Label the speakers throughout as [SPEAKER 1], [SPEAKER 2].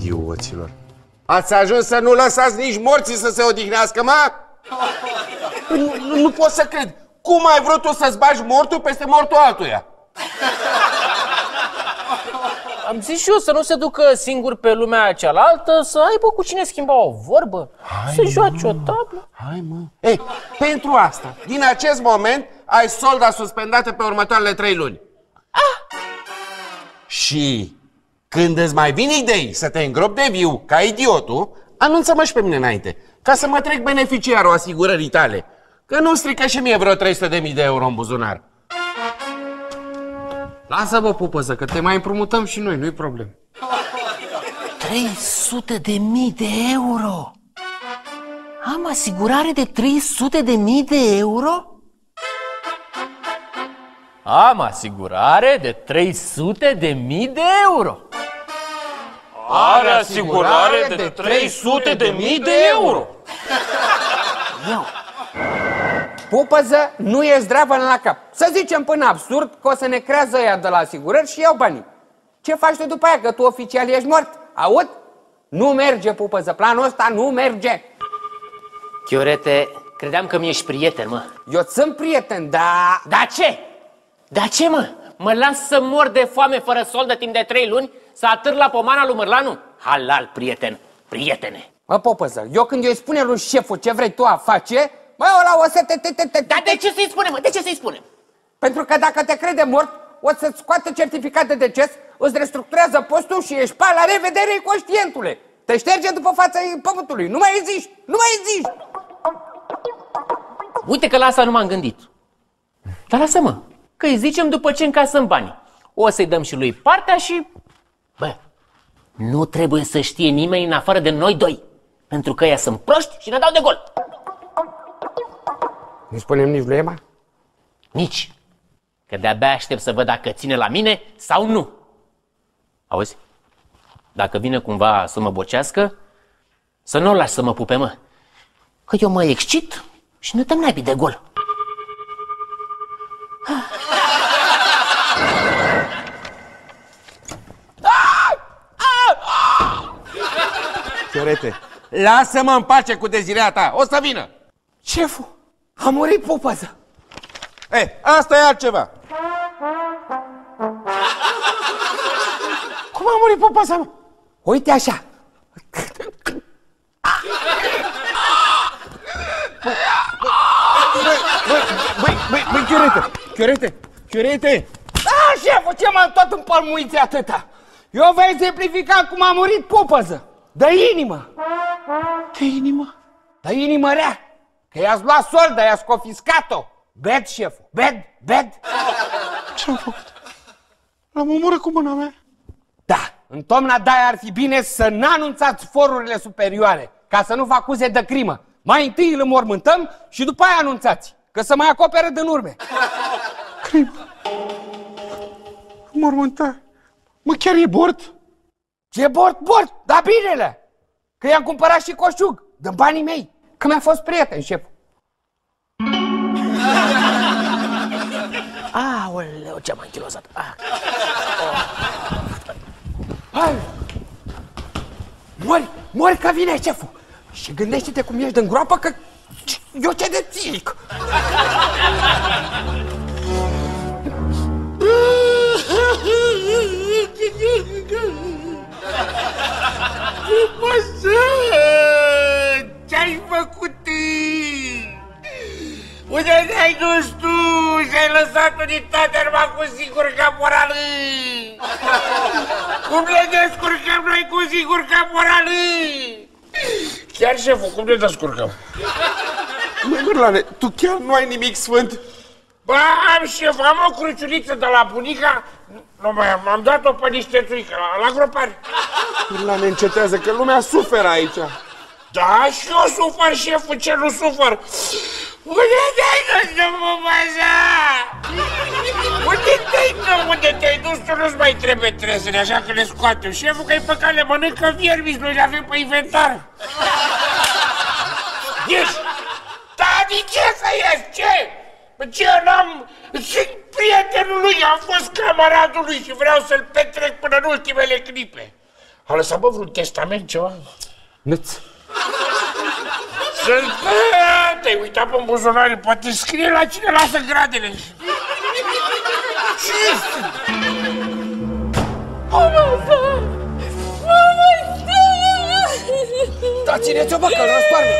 [SPEAKER 1] idioților. Ați ajuns să nu lăsați nici morții să se odihnească, mă? Nu pot să cred. Cum ai vrut tu să-ți bagi mortul peste mortul altuia?
[SPEAKER 2] Am zis și eu să nu se ducă singur pe lumea cealaltă, să aibă cu cine schimba o vorbă, să joace o tablă.
[SPEAKER 1] Hai, mă. Ei, pentru asta, din acest moment, ai solda suspendată pe următoarele 3 luni. Și când îți mai vin idei să te îngropi de viu ca idiotul, anunță-mă și pe mine înainte, ca să mă trec beneficiarul asigurării tale. Că nu strică și mie vreo 300.000 de euro în buzunar. Lasă-mă, pupăză, că te mai împrumutăm și noi, nu-i problemă.
[SPEAKER 2] 300.000 de euro? Am asigurare de 300.000 de euro? Am asigurare de 300.000 de euro.
[SPEAKER 3] Are asigurare de 300.000 de euro.
[SPEAKER 2] Eu.
[SPEAKER 4] Pupăză, nu e zdravă la cap. Să zicem până absurd că o să ne creează ea de la asigurări și iau banii. Ce faci tu după aia, că tu oficial ești mort? Aud? Nu merge, Pupăză, planul ăsta nu merge.
[SPEAKER 2] Chiorete, credeam că mi-ești prieten, mă.
[SPEAKER 4] Eu sunt prieten, dar...
[SPEAKER 2] Da ce? Da ce, mă? Mă las să mor de foame fără soldă timp de 3 luni? Să atâr la pomana lui Mărlanu? Halal, prieten, prietene.
[SPEAKER 4] Mă, Pupăză, eu când eu îi spune lui șeful ce vrei tu a face... Bă, ăla o să te...
[SPEAKER 2] Dar de ce să-i spunem, mă? De ce să-i spunem?
[SPEAKER 4] Pentru că dacă te crede mort, o să-ți scoată certificat de deces, îți restructurează postul și ești pa, la revedere, conștientule. Te șterge după fața pământului. Nu mai zici, nu mai zici.
[SPEAKER 2] Uite că la asta nu m-am gândit. Dar lasă-mă, că îi zicem după ce încasăm banii. O să-i dăm și lui partea și... Bă, nu trebuie să știe nimeni în afară de noi doi. Pentru că ăia sunt proști și ne dau de gol.
[SPEAKER 4] Nu spunem nici lui Ema?
[SPEAKER 2] Nici. Că de-abia aștept să văd dacă ține la mine sau nu. Auzi? Dacă vine cumva să mă bocească, să nu o lași să mă pupe, mă. Că eu mă excit și ne dăm naibii de gol.
[SPEAKER 1] Chiorete, lasă-mă în pace cu dezirea ta, o să vină.
[SPEAKER 4] Șeful, a murit Pupăză.
[SPEAKER 1] Asta e altceva.
[SPEAKER 4] Cum a murit Pupăză, mă? Uite așa.
[SPEAKER 1] Băi, Chiorete.
[SPEAKER 4] Șeful, ce m-am tot împalmuiți atâta? Eu vă exemplifica cum a murit Pupăză. De inimă.
[SPEAKER 1] De inimă?
[SPEAKER 4] De inimă rea. Că i-ați luat solda, i-ați confiscat-o. Bed, șeful, bed.
[SPEAKER 1] Ce-am făcut? L-am omorât cu mâna mea.
[SPEAKER 4] Da, în toamna de-aia ar fi bine să n-anunțați forurile superioare, ca să nu vă acuze de crimă. Mai întâi îl înmormântăm și după aia anunțați, că să mai acoperă din urme.
[SPEAKER 1] Crimă? Mormântare? Mă, chiar e bord?
[SPEAKER 4] Ce bord? Da binele! Că i-am cumpărat și coșug, din banii mei, că mi-a fost prieten, șeful.
[SPEAKER 2] Aoleu, ce-am închilosat.
[SPEAKER 4] Hai! Mori că vine șeful. Și gândește-te cum ești din groapă, că eu ce de țic.
[SPEAKER 3] Ce-ai făcut? Unde te-ai dus tu? Și-ai lăsat unitatea numai cu singur caporal? Cum ne descurcăm noi cu singur caporal? Chiar, șeful, cum ne descurcăm?
[SPEAKER 1] Măi, Mărlane, tu chiar nu ai nimic sfânt?
[SPEAKER 3] Ba, am, șef, am o cruciuliță de la bunica. Nu mai am dat-o pe niște țuică la gropari.
[SPEAKER 1] Mărlane, încetează, că lumea suferă aici.
[SPEAKER 3] Da, și eu sufăr, șeful, ce nu sufăr? Unde te-ai dus, Pupăză? Unde te-ai dus? Tu nu-ți mai trebuie trezele, așa că le scoatem. Șeful, că-i pe cale, mănâncă viermi, noi le avem pe inventar. Ieși! Da, de ce să ieși? Ce? Ce n-am... Sunt prietenul lui, am fost camaradul lui și vreau să-l petrec până în ultimele clipe. A lăsat, bă, vreun testament, ceva?
[SPEAKER 4] Nu-ți.
[SPEAKER 3] Să-l te-ai uitat pe buzunare, poate scrie la cine lasă gradele. Ce este?
[SPEAKER 4] Da, țineți-o, bă, că-l răstoarnă.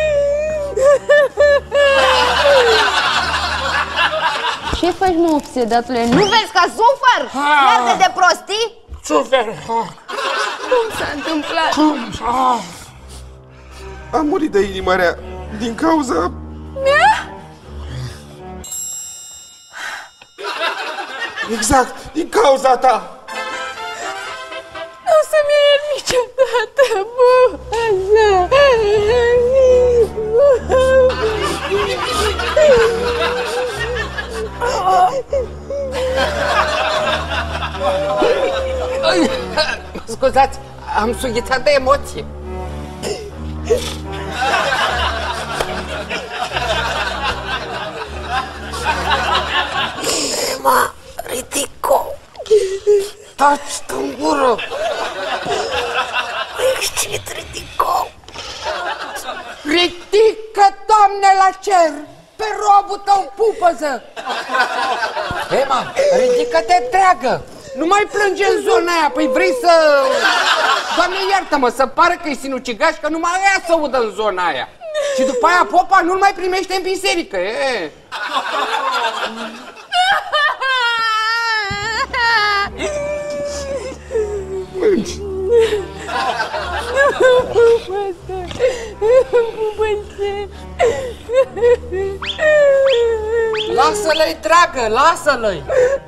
[SPEAKER 5] Ce faci, mă, obsedatule? Nu vezi că sufăr? Iată de prostii?
[SPEAKER 3] Sufer.
[SPEAKER 5] Cum s-a întâmplat?
[SPEAKER 6] Am murit de inima rea din cauza...
[SPEAKER 5] Mea?
[SPEAKER 6] Exact, din cauza ta!
[SPEAKER 5] Nu o să-mi iei niciodată, bă!
[SPEAKER 4] Scuzați, am sughițat de emoție.
[SPEAKER 5] Emma, ridico!
[SPEAKER 4] Taci-te în gură!
[SPEAKER 5] Excit, ridico!
[SPEAKER 4] Ridică, Doamne, la cer! Pe robul tău, pupăză! Emma, ridică-te, dragă! Nu mai plânge în zona aia, păi vrei să... Doamne, iartă-mă, să pară că-i sinucigaș, că numai aia să udă în zona aia. Și după aia popa nu-l mai primește în biserică, e? Lasă-l-i, dragă, lasă-l-i!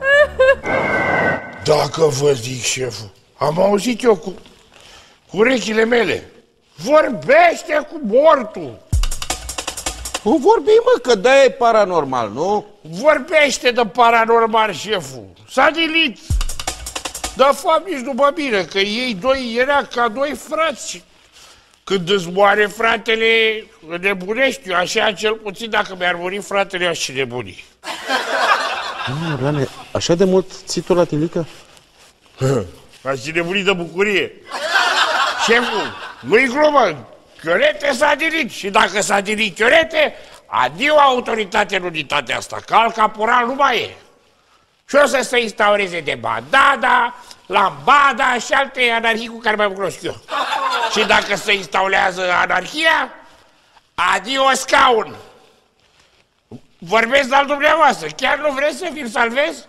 [SPEAKER 3] Dacă vă zic, șeful, am auzit eu cu urechile mele. Vorbește cu mortul!
[SPEAKER 1] Nu vorbi, mă, că de-aia e paranormal, nu?
[SPEAKER 3] Vorbește de paranormal, șeful. S-a dilit. De fapt, nici după bine, că ei doi era ca doi frați. Când îți moare fratele, nebunești. Eu așa, cel puțin, dacă mi-ar muri fratele, aș și nebuni.
[SPEAKER 1] Rane, așa de mult ții tu la tilică?
[SPEAKER 3] Aș și nebuni de bucurie. Șeful, nu-i glumă. Chiorete s-a dilit. Și dacă s-a dilit Chiorete, adio autoritate în unitatea asta, că alt caporal nu mai e. Și o să se instaureze de Badada, Lambada și alte anarhii cu care mai cunosc eu. Și dacă se instaurează anarhia, adio scaun. Vorbesc al dumneavoastră. Chiar nu vreți să vi-l salvez?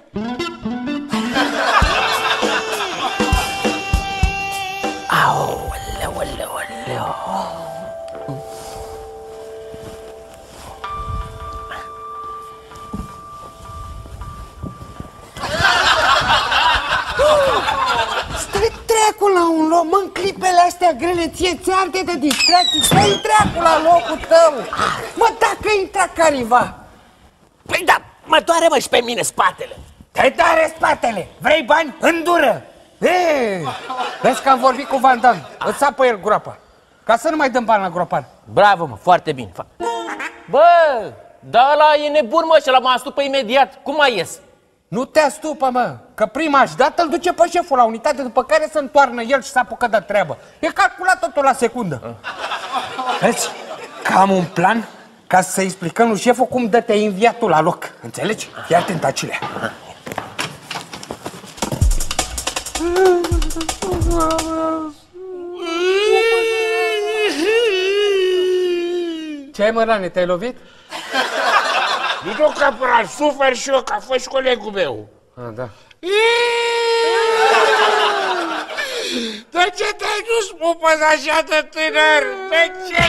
[SPEAKER 4] Stai treacul la un loc, mă, în clipele astea grele, ție-ți arde de distracții, stai treacul la locul tău. Mă, dacă intra careva.
[SPEAKER 2] Păi da, mă doare, mă, și pe mine spatele.
[SPEAKER 4] Te doare spatele, vrei bani? Îndură. Vezi că am vorbit cu Van Damme, îți sapă el groapa, ca să nu mai dăm bani la gropan.
[SPEAKER 2] Bravo, mă, foarte bine. Bă, da, ăla e nebun, mă, și ăla mă astupă imediat. Cum mai ies?
[SPEAKER 4] Nu te astupă, mă, că prima dată îl duce pe șeful la unitate, după care se întoarnă el și se apucă de treabă. E calculat totul la secundă. Vezi că am un plan ca să explicăm lui șeful cum dă-te inviatul la loc. Înțelegi? Fii atent, Acilea. Ce ai, mă, Rane, te-ai lovit?
[SPEAKER 3] Nu, caporal, sufer și eu, că a fost colegul meu.
[SPEAKER 4] Da.
[SPEAKER 3] De ce te-ai dus, pupăz, așa de tânăr? De ce,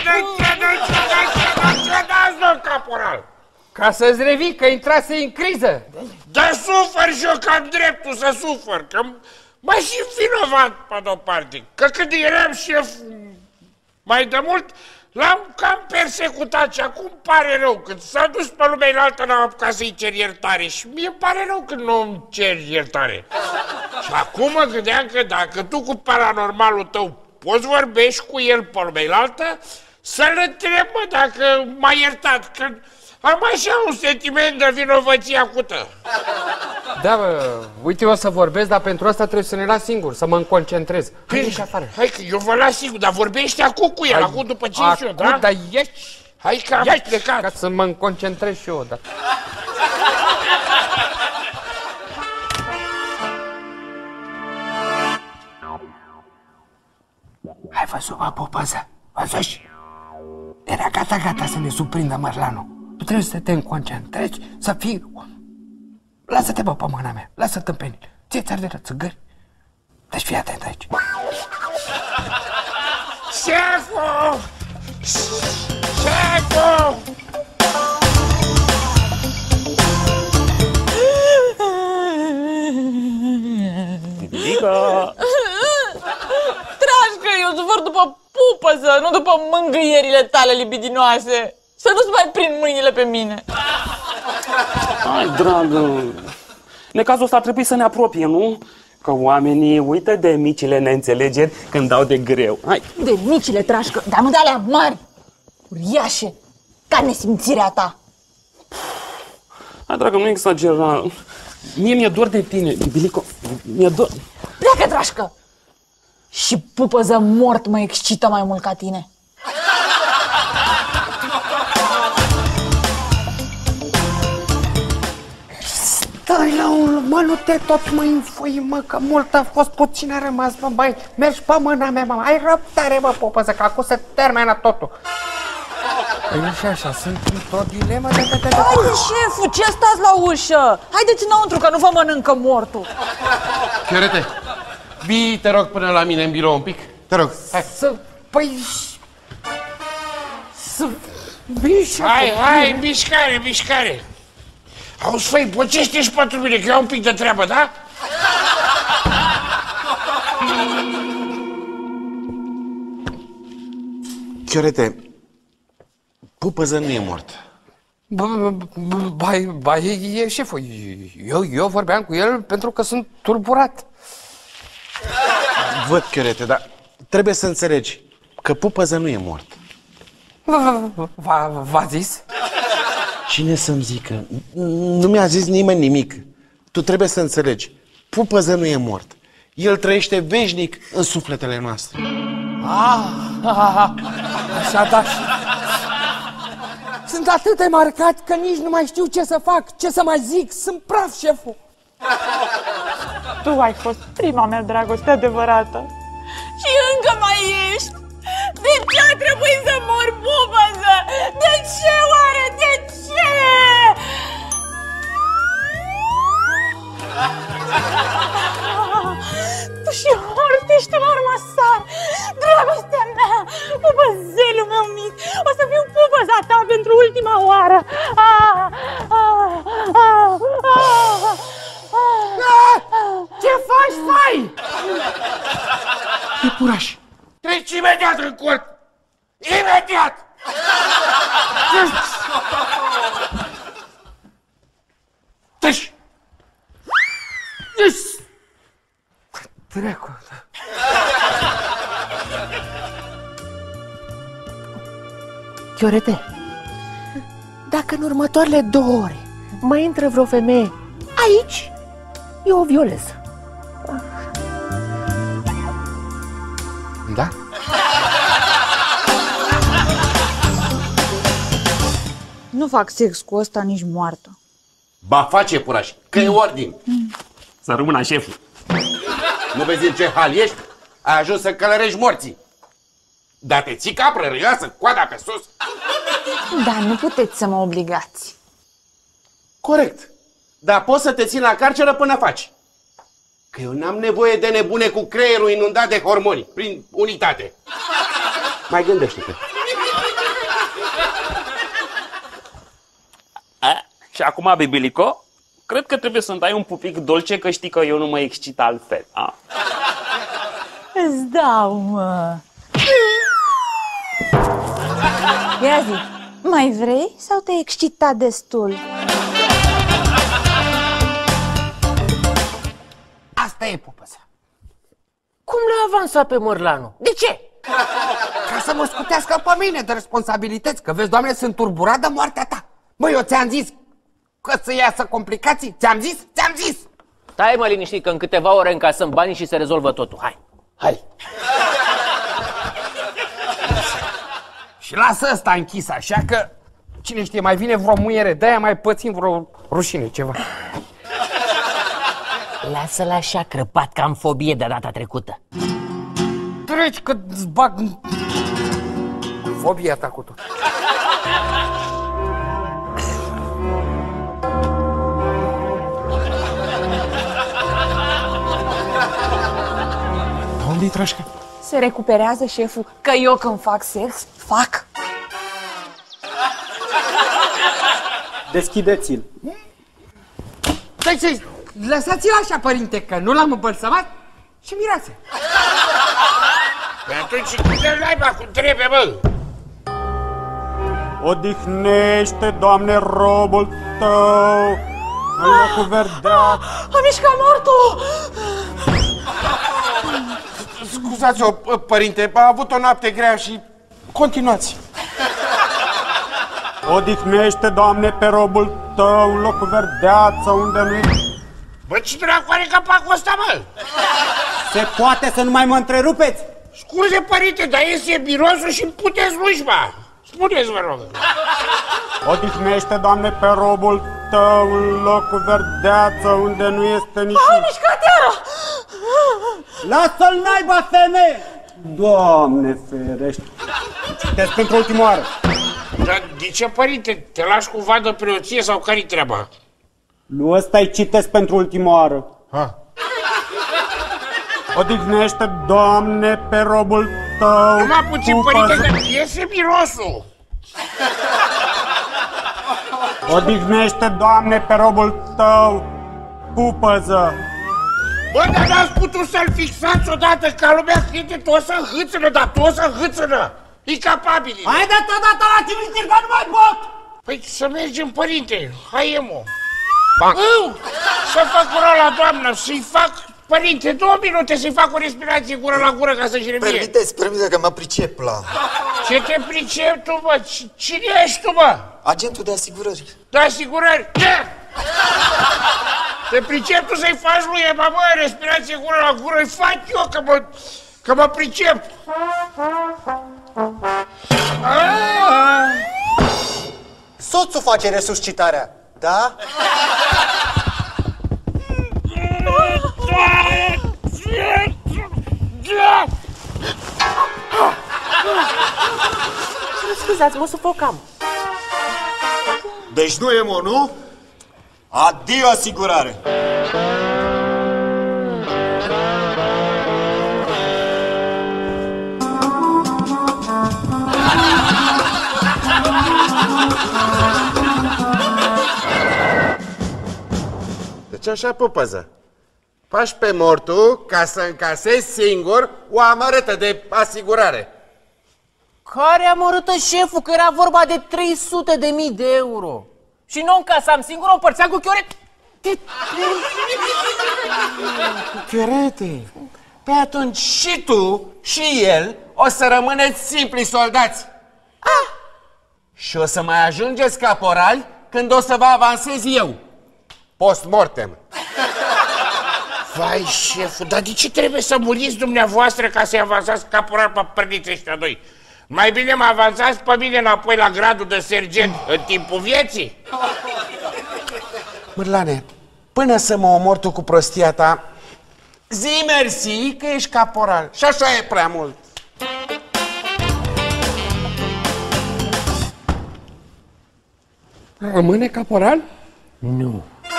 [SPEAKER 3] domn caporal?
[SPEAKER 4] Ca să-ți revii că intrase în criză.
[SPEAKER 3] Dar sufăr și eu, că am dreptul să sufăr, că m-aș și vinovat pe de-o parte. Că când eram șef mai de mult, l-am cam persecutat și acum pare rău. Când s-a dus pe lumea înaltă, n-am apucat să-i cer iertare și mie pare rău când nu îmi cer iertare. Și acum mă gândeam că dacă tu cu paranormalul tău poți vorbești cu el pe lumea înaltă, să-l întreb, mă, dacă m-a iertat. Că Am așa un sentiment de vinovăție acută.
[SPEAKER 4] Da, bă, uite, eu o să vorbesc, dar pentru asta trebuie să ne las singur, să mă concentrez. Hai, ieși afară.
[SPEAKER 3] Hai că eu vă las sigur, dar vorbește acum cu el, acum după ce ieși eu, da?
[SPEAKER 4] Dar ieși.
[SPEAKER 3] Hai că am plecat.
[SPEAKER 4] Ca să mă concentrez și eu, da. Hai văzut, mă, Popăză, văzuși? Era gata să ne surprindă Mărlanu. Tu trebuie să te concentrezi, să fii... Lasă-te, bă, pe mâna mea, lasă tâmpenii. Ție-ți arde la țigări. Deci fii atent aici.
[SPEAKER 3] Șeful! Șeful!
[SPEAKER 7] Bibilică! Trașcă, eu sufăr după pupăză, nu după mângâierile tale libidinoase. Să nu-ți mai prind mâinile pe mine.
[SPEAKER 8] Hai, dragă, necazul ăsta ar trebui să ne apropie, nu? Că oamenii uită de micile neînțelegeri când dau de greu. Hai!
[SPEAKER 7] De micile, Trașcă, dar nu de alea mari, uriașe, ca nesimțirea ta.
[SPEAKER 8] Hai, dragă, nu exagera. Mie mi-e dor de tine, Bibilico. Mi-e dor.
[SPEAKER 7] Pleacă, Trașcă! Și pupăză mort mă excită mai mult ca tine.
[SPEAKER 4] Stai la un... Mă, nu te tot mă infui, mă, că mult a fost, puțin a rămas, mă, băi. Mergi pe mâna mea, mă, ai răbdare, mă, Popăză, că acum se termină totul. Păi și așa, sunt într-o dilemă de...
[SPEAKER 7] Haide, șeful, ce stați la ușă? Haideți înăuntru, că nu vă mănâncă mortul.
[SPEAKER 1] Chiorete, vii, te rog, până la mine în birou un pic. Te rog, hai.
[SPEAKER 4] Să vii și...
[SPEAKER 3] Hai, mișcare. Auzi, făi, pocește și pentru mine, că eu am un pic de treabă, da?
[SPEAKER 1] Chiorete, Pupăză nu e mort.
[SPEAKER 4] Ba, e șeful. Eu vorbeam cu el pentru că sunt turburat.
[SPEAKER 1] Văd, Chiorete, dar trebuie să înțelegi că Pupăză nu e mort.
[SPEAKER 4] V-a zis?
[SPEAKER 1] Cine să-mi zică? Nu mi-a zis nimeni nimic. Tu trebuie să înțelegi. Pupăză nu e mort. El trăiește veșnic în sufletele noastre.
[SPEAKER 4] Așa, da. Sunt atât de marcat că nici nu mai știu ce să fac, ce să mai zic. Sunt praf, șeful.
[SPEAKER 7] Tu ai fost prima mea dragoste adevărată. Și încă mai ești. De ce a trebuit să mor, Pupăză? De ce, oare? De ce? Tu și mort, ești un armasar. Dragostea mea, pupăzelul meu mic. O să fiu pupăza ta pentru ultima oară.
[SPEAKER 4] Ce faci, fai?
[SPEAKER 1] Iepuraș!
[SPEAKER 3] Treci imediat în cort! Imediat!
[SPEAKER 1] Treci!
[SPEAKER 4] Dracu.
[SPEAKER 2] Chiorete, dacă în următoarele 2 ore mai intră vreo femeie aici, eu o violez.
[SPEAKER 4] Da?
[SPEAKER 7] Nu fac sex cu ăsta nici moartă.
[SPEAKER 1] Ba face, Iepuraș, că e ordin.
[SPEAKER 8] Să rămână șeful.
[SPEAKER 1] Nu vezi în ce hal ești? Ai ajuns să călărești morții. Dar te ții capră râioasă, coada pe sus.
[SPEAKER 7] Dar nu puteți să mă obligați.
[SPEAKER 1] Corect. Dar poți să te ții la carceră până faci. Că eu n-am nevoie de nebune cu creierul inundat de hormoni, prin unitate. Mai gândește-te.
[SPEAKER 8] Și acum, Bibilico, cred că trebuie să-mi dai un pupic dolce, că știi că eu nu mă excit altfel. A?
[SPEAKER 7] Îți dau, mă. Ia zi, mai vrei sau te-ai excitat destul?
[SPEAKER 4] Asta e, Popăză.
[SPEAKER 2] Cum l-a avansat pe Mărlanu? De ce?
[SPEAKER 4] Ca să mă scutească pe mine de responsabilități. Că vezi, Doamne, sunt turburat de moartea ta. Băi, eu ți-am zis că să iasă complicații? Ți-am zis? Ți-am zis!
[SPEAKER 2] Stai mă liniștit că în câteva ore încasăm banii și se rezolvă totul. Hai!
[SPEAKER 4] Hai! Și lasă ăsta închis așa că, cine știe, mai vine vreo muiere de-aia, mai pățim vreo rușine, ceva.
[SPEAKER 2] Lasă-l așa crăpat, că am fobie de data trecută.
[SPEAKER 4] Treci că-ți bag fobia ta cu tot.
[SPEAKER 1] Unde-i Trașca?
[SPEAKER 7] Se recuperează șeful, că eu când fac sex, fac.
[SPEAKER 9] Deschideți-l.
[SPEAKER 4] Deci, lăsați-l așa, părinte, că nu l-am îmbălsămat și mirease.
[SPEAKER 3] Păi atunci du-te naiba cum trebuie, bă!
[SPEAKER 9] Odihnește, Doamne, robul Tău în locul verdeac.
[SPEAKER 7] A mișcat mortul!
[SPEAKER 1] Scuzați-o, părinte, a avut o noapte grea și continuați.
[SPEAKER 9] Odihnește, Doamne, pe robul Tău în locul verdeață unde nu-i...
[SPEAKER 3] Bă, ce dracu are capacul ăsta, mă?
[SPEAKER 9] Se poate să nu mai mă întrerupeți?
[SPEAKER 3] Scuze, părinte, dar iese mirosul și îmi puteți slujba. Spuneți, vă rog.
[SPEAKER 9] Odihnește, Doamne, pe robul Tău în locul verdeață unde nu este nici...
[SPEAKER 7] A mișcat iară!
[SPEAKER 9] Lasă-l naiba, femeie! Doamne ferește! Citesc pentru ultima oară.
[SPEAKER 3] Dar de ce, părinte? Te lași cumva de preoție sau care-i treaba?
[SPEAKER 9] Nu, ăsta-i citesc pentru ultima oară.
[SPEAKER 3] Ha.
[SPEAKER 9] Odihnește, Doamne, pe robul Tău.
[SPEAKER 3] Numai puțin, părinte, că iese mirosul.
[SPEAKER 9] Odihnește, Doamne, pe robul Tău, pupăză.
[SPEAKER 3] Bă, dar n-ați putut să-l fixați odată ca lumea crede, tu o să înhâțână, dar tu o să înhâțână. E capabil.
[SPEAKER 9] Haideți odată la cimitir, că nu mai pot!
[SPEAKER 3] Păi să mergem, părinte, hai, emo. Să fac gura la doamnă, să-i fac, părinte, 2 minute să-i fac o respirație gură la gură ca să-și revie.
[SPEAKER 10] Permiteți că mă pricep la...
[SPEAKER 3] Ce te pricep tu, bă? Cine ești tu, bă?
[SPEAKER 10] Agentul de asigurări.
[SPEAKER 3] De asigurări? Ce? Te pricep tu să-i faci lui Ema, bă, respirație gură la gură, îi fac eu, că mă pricep.
[SPEAKER 10] Soțul face resuscitarea, da?
[SPEAKER 7] Scuzați, mă sufocam.
[SPEAKER 10] Deci nu e mo, nu? Adio asigurare!
[SPEAKER 1] Deci așa, pupăză. Faci pe mortul ca să încasezi singur o amărâtă de asigurare.
[SPEAKER 2] Care amărâtă, șeful, că era vorba de 300.000 de euro. Și nu încasam singur, o împărțeam cu Chiorete.
[SPEAKER 1] Chiorete, pe atunci și tu și el o să rămâneți simpli soldați. Și o să mai ajungeți caporali când o să vă avansez eu. Post-mortem.
[SPEAKER 3] Vai, șeful, dar de ce trebuie să muriți dumneavoastră ca să-i avansați caporal pe părniți ăștia doi? Mai bine mă avansați pe mine înapoi la gradul de sergent în timpul vieții?
[SPEAKER 1] Mârlane, până să mă omor tu cu prostia ta, zi mersi că ești caporal. Și așa e prea mult.
[SPEAKER 4] Rămâne caporal?
[SPEAKER 2] Nu.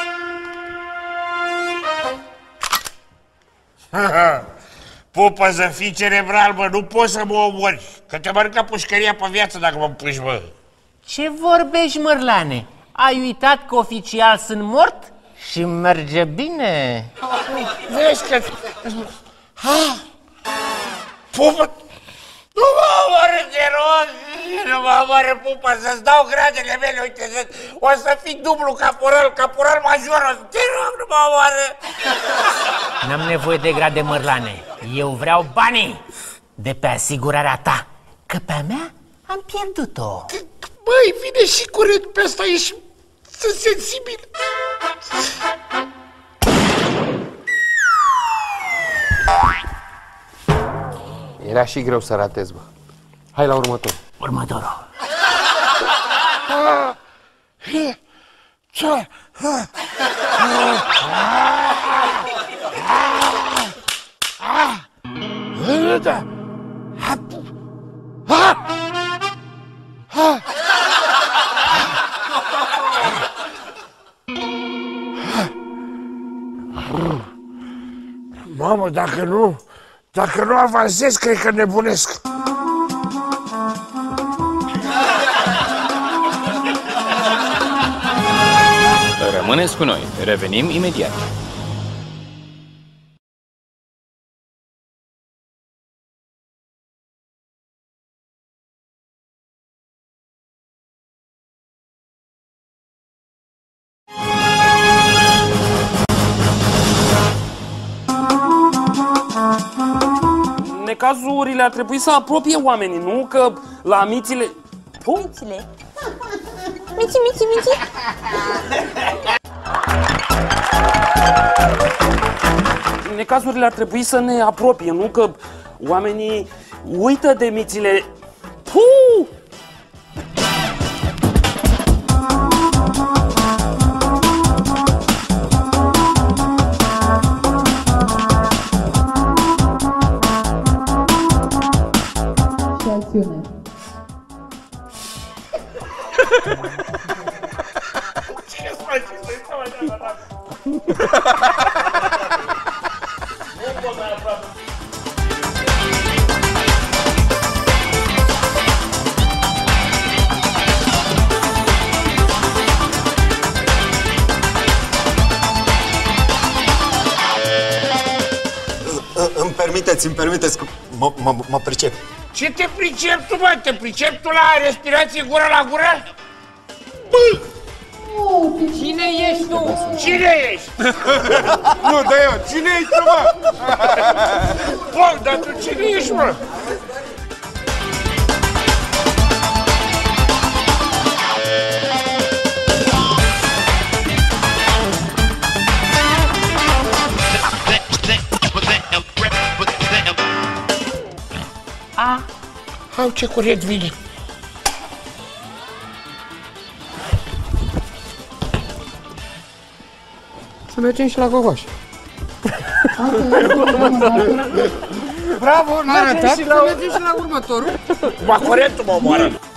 [SPEAKER 3] Pupă, fii cerebral, bă, nu poți să mă omori, că te mănâncă pușcăria pe viață dacă mă puși, bă.
[SPEAKER 2] Ce vorbești, Mărlane? Ai uitat că oficial sunt mort și merge bine?
[SPEAKER 3] Vezi că... Pupă, nu mă omoră, te rog, nu mă omoră, Pupă, să-ți dau gradele mele, uite, o să fii dublu caporal major, te rog, nu mă omoră.
[SPEAKER 2] N-am nevoie de grade, Mărlane. Eu vreau banii de pe asigurarea ta, că pe a mea am pierdut-o.
[SPEAKER 3] Băi, vine și curent pe ăsta, ești sensibil.
[SPEAKER 4] Era și greu să ratez, bă. Hai la următorul.
[SPEAKER 2] Următorul.
[SPEAKER 3] Mamă, dacă nu avansez, cred că nebunesc.
[SPEAKER 11] Rămâneți cu noi, revenim imediat.
[SPEAKER 8] Necazurile ar trebui să apropie oamenii, nu? Că la mițile...
[SPEAKER 7] Mițile? Mici.
[SPEAKER 8] Necazurile ar trebui să ne apropie, nu? Că oamenii uită de mițile... Puh!
[SPEAKER 10] Îmi permiteți, mă pricep.
[SPEAKER 3] Ce te pricepi tu, bă? Te pricepi tu la respirație gură la gură? Bă!
[SPEAKER 4] Cine ești tu?
[SPEAKER 3] Cine ești?
[SPEAKER 6] Nu, da eu, cine ești tu, mă?
[SPEAKER 3] Bă, dar tu cine ești, mă? Au, ce curent vine!
[SPEAKER 4] Să mergem și la Gogoaș.
[SPEAKER 3] Bravo, n-a arătat?
[SPEAKER 4] Să mergem și la următorul.
[SPEAKER 3] Ba, curentul mă omoară!